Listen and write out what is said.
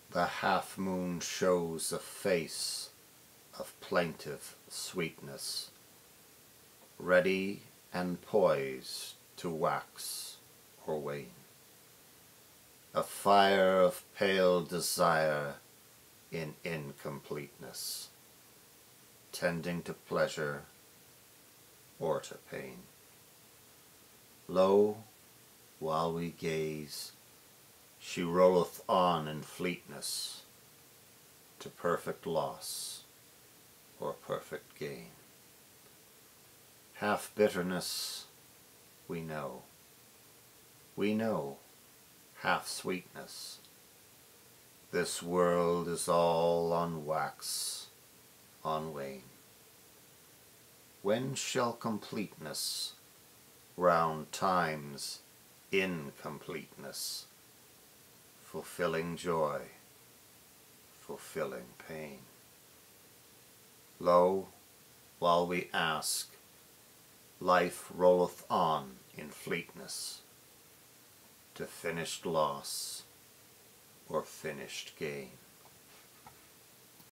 The half-moon shows a face of plaintive sweetness, ready and poised to wax or wane. A fire of pale desire in incompleteness, tending to pleasure or to pain. Lo, while we gaze, she rolleth on in fleetness, to perfect loss or perfect gain. Half bitterness we know half sweetness. This world is all on wax, on wane. When shall completeness round time's incompleteness, fulfilling joy, fulfilling pain? Lo, while we ask, life rolleth on in fleetness, to finished loss or finished gain.